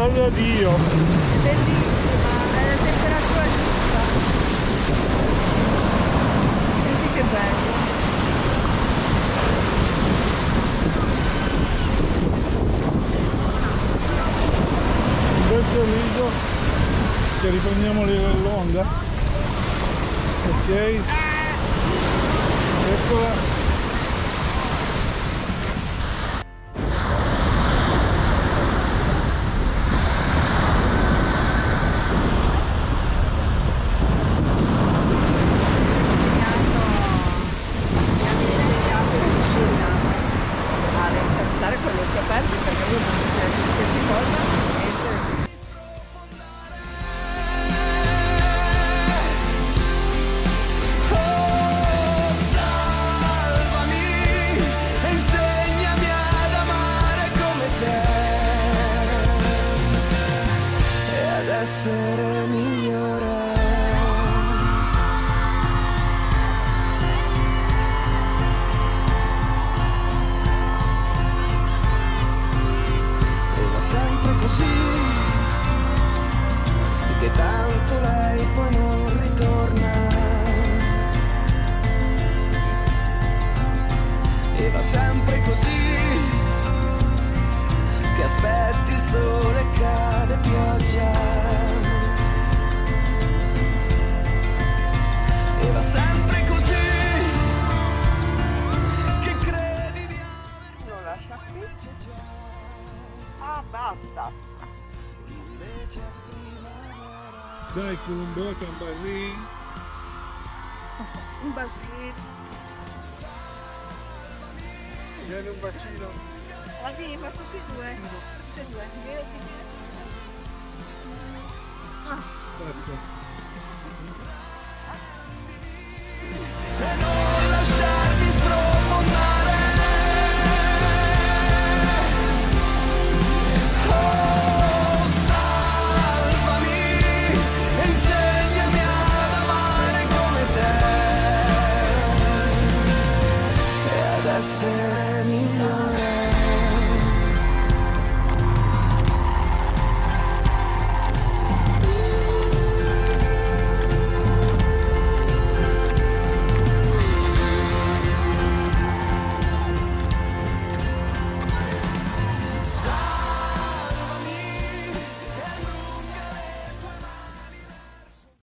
gloria a Dio. È bellissima, è la temperatura giusta. Senti che bello. Un bel sorriso, che riprendiamo l'onda. Ok, eccola. Essere migliore. E va sempre così, che tanto lei poi non ritorna. E va sempre così, che aspetti il sole, cade pioggia. E va sempre così, che credi di aver... Lo lascia qui. Ah, basta. Dai Colombo, un barrì. Un bacino. Vieni un bacino. Ah, sì, ma tutti e due. Tutti e due. Ah. Ecco. E noi